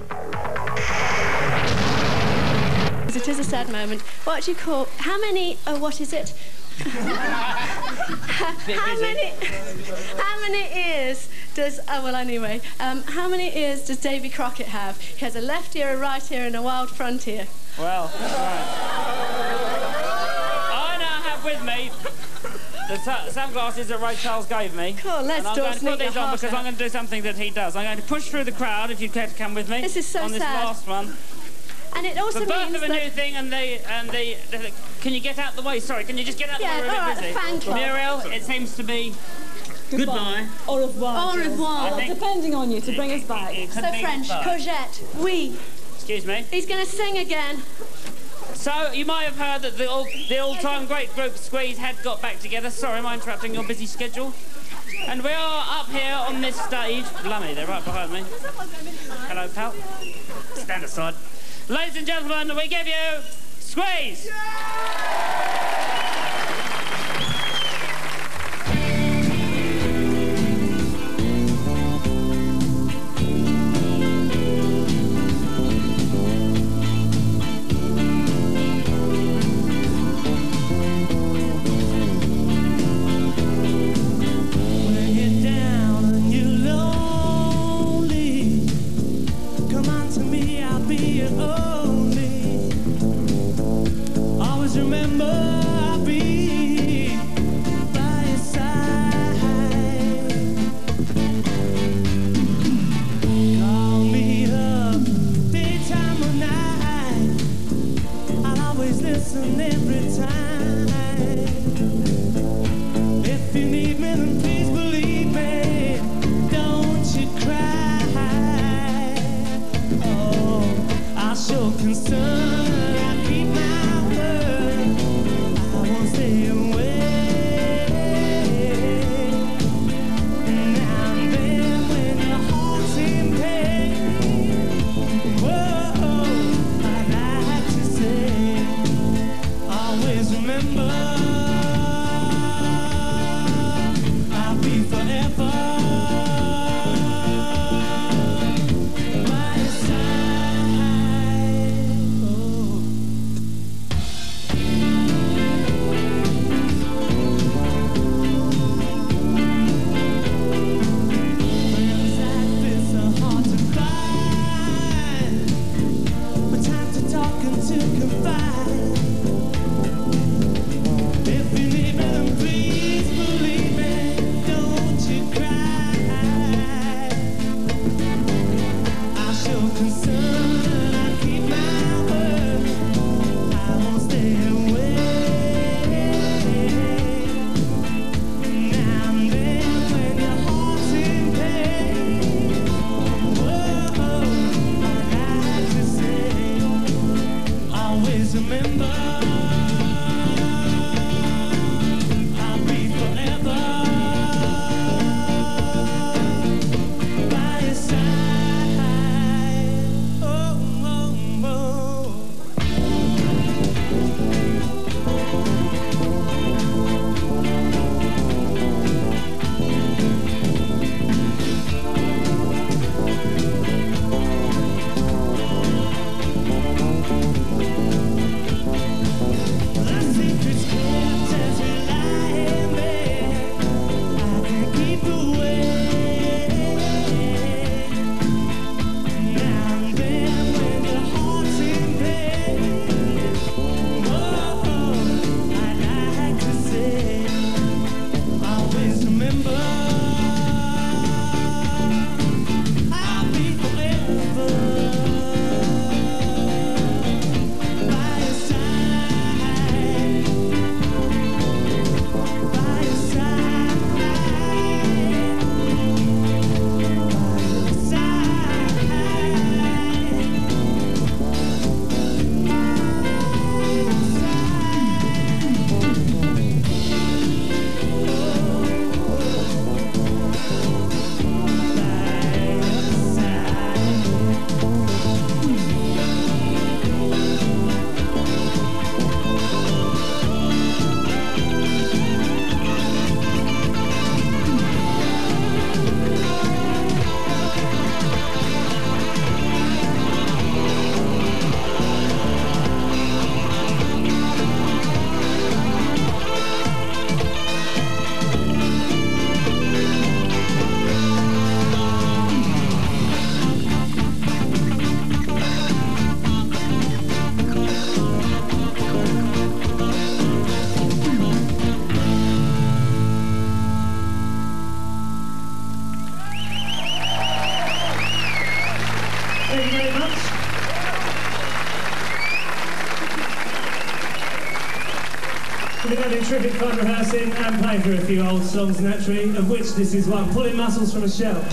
It is a sad moment. What do you call... How many... Oh, what is it? how many ears does... Oh, well, anyway. How many ears does Davy Crockett have? He has a left ear, a right ear, and a wild front ear. Well, right. I now have with me the sunglasses that Ray Charles gave me. Cool, let's I'm going to put these on because I'm going to do something that he does. I'm going to push through the crowd, if you care to come with me. This is so sad. On this last one. And it also the birth means of a new thing, and can you get out the way? Sorry, can you just get out the way? We're a bit busy. Fan club. Muriel, it seems to be goodbye. Au revoir. Au revoir. Depending on you to bring us back. So French, courgette, oui. Excuse me. He's going to sing again. So you might have heard that the all-time great group Squeeze had got back together. Sorry, am I interrupting your busy schedule? And we are up here on this stage. Blimey, they're right behind me. Hello, pal. Stand aside. Ladies and gentlemen, we give you Squeeze! Remember terrific fun rehearsing and playing through a few old songs naturally, of which this is one, Pulling Mussels from a Shell.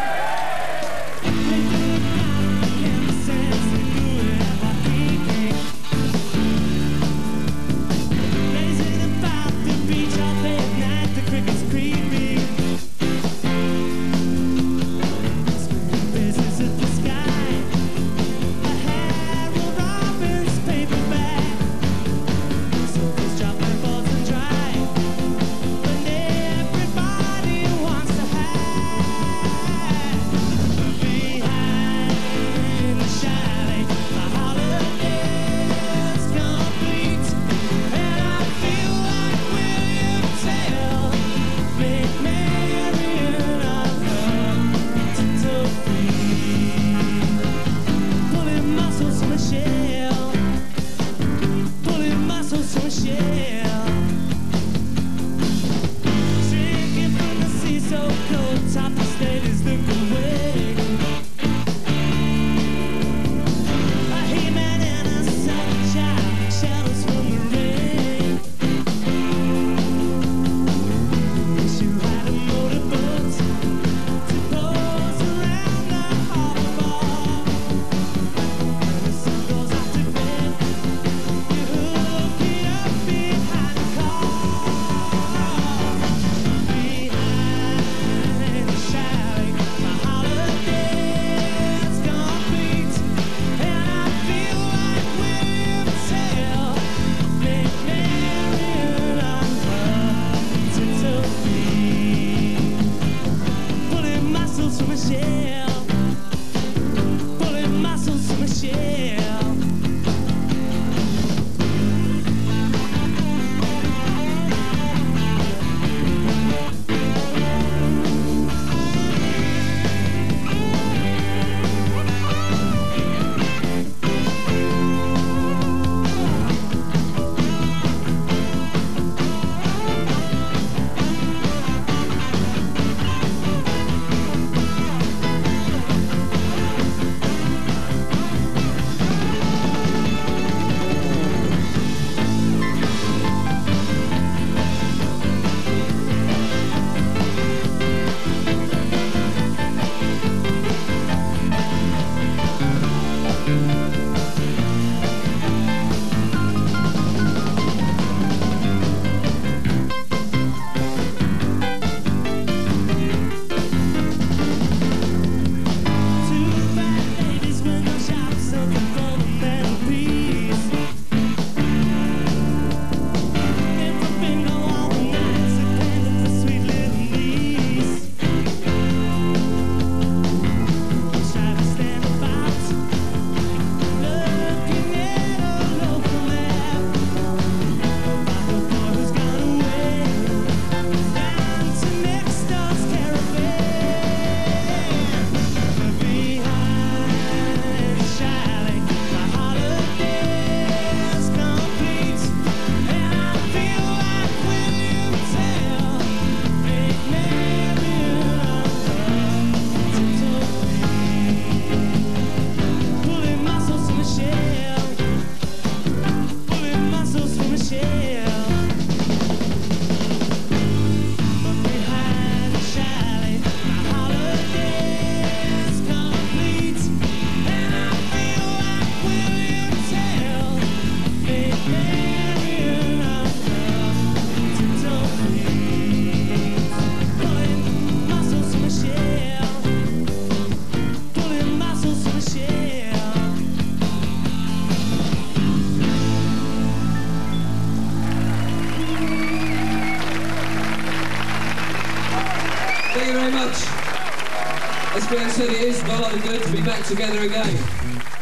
Thank you very much. As Glenn said, it is well good to be back together again.